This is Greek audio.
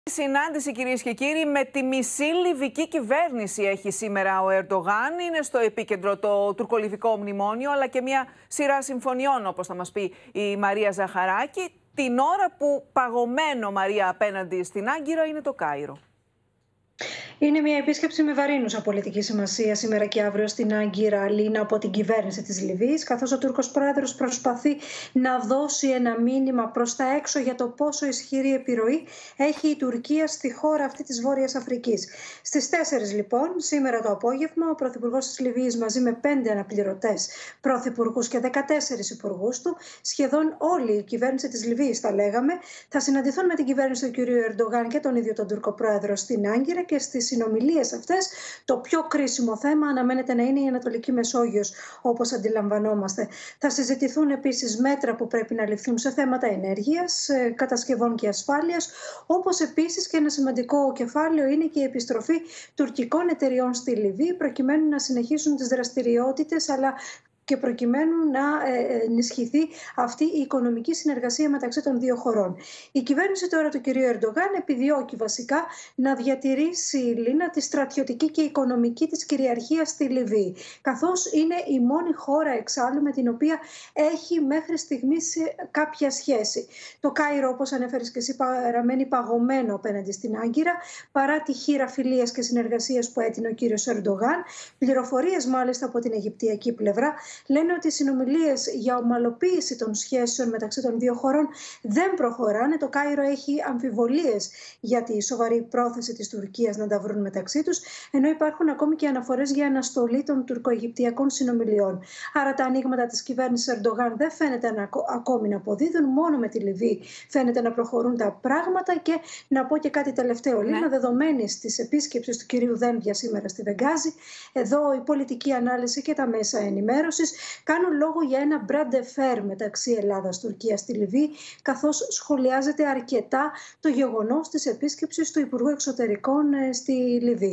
Συνάντηση, κυρίες και κύριοι, με τη μισή λιβική κυβέρνηση έχει σήμερα ο Ερντογάν. Είναι στο επίκεντρο το τουρκολιβικό μνημόνιο, αλλά και μια σειρά συμφωνιών, όπως θα μας πει η Μαρία Ζαχαράκη, την ώρα που παγωμένο, Μαρία, απέναντι στην Άγκυρα είναι το Κάιρο. Είναι μια επίσκεψη με βαρύνουσα πολιτική σημασία σήμερα και αύριο στην Άγκυρα, Αλίνα, από την κυβέρνηση της Λιβύης, καθώς ο Τούρκος πρόεδρος προσπαθεί να δώσει ένα μήνυμα προς τα έξω για το πόσο ισχυρή επιρροή έχει η Τουρκία στη χώρα αυτή της Βόρειας Αφρικής. Στις 4 λοιπόν, σήμερα το απόγευμα, ο πρωθυπουργός της Λιβύης μαζί με 5 αναπληρωτές πρωθυπουργούς και 14 υπουργούς του, σχεδόν όλη η κυβέρνηση της Λιβύης, θα λέγαμε, θα συναντηθούν με την κυβέρνηση του κ. Ερντογάν και τον ίδιο τον Τούρκο πρόεδρο στην Άγκυρα, και στις συνομιλίες αυτές το πιο κρίσιμο θέμα αναμένεται να είναι η Ανατολική Μεσόγειος, όπως αντιλαμβανόμαστε. Θα συζητηθούν επίσης μέτρα που πρέπει να ληφθούν σε θέματα ενέργειας, κατασκευών και ασφάλειας, όπως επίσης και ένα σημαντικό κεφάλαιο είναι και η επιστροφή τουρκικών εταιριών στη Λιβύη, προκειμένου να συνεχίσουν τις δραστηριότητες, αλλά και προκειμένου να ενισχυθεί αυτή η οικονομική συνεργασία μεταξύ των δύο χωρών. Η κυβέρνηση τώρα του κυρίου Ερντογάν επιδιώκει βασικά να διατηρήσει, Λίνα, τη στρατιωτική και οικονομική της κυριαρχία στη Λιβύη, καθώς είναι η μόνη χώρα εξάλλου με την οποία έχει μέχρι στιγμής κάποια σχέση. Το Κάιρο, όπως ανέφερες και εσύ, παραμένει παγωμένο απέναντι στην Άγκυρα, παρά τη χείρα φιλίας και συνεργασίας που έτεινε ο κύριος Ερντογάν. Πληροφορίες μάλιστα από την αιγυπτιακή πλευρά λένε ότι οι συνομιλίες για ομαλοποίηση των σχέσεων μεταξύ των δύο χωρών δεν προχωράνε. Το Κάιρο έχει αμφιβολίες για τη σοβαρή πρόθεση της Τουρκίας να τα βρουν μεταξύ τους, ενώ υπάρχουν ακόμη και αναφορές για αναστολή των τουρκο-αιγυπτιακών συνομιλιών. Άρα τα ανοίγματα της κυβέρνησης Ερντογάν δεν φαίνεται ακόμη να αποδίδουν, μόνο με τη Λιβύη φαίνεται να προχωρούν τα πράγματα. Και να πω και κάτι τελευταίο, Λίνα, δεδομένης της επίσκεψης του κυρίου Δένδια σήμερα στη Βεγγάζη, εδώ η πολιτική ανάλυση και τα μέσα ενημέρωσης κάνουν λόγο για ένα μπραντεφέρ μεταξύ Ελλάδας-Τουρκίας στη Λιβύη, καθώς σχολιάζεται αρκετά το γεγονός της επίσκεψης του Υπουργού Εξωτερικών στη Λιβύη.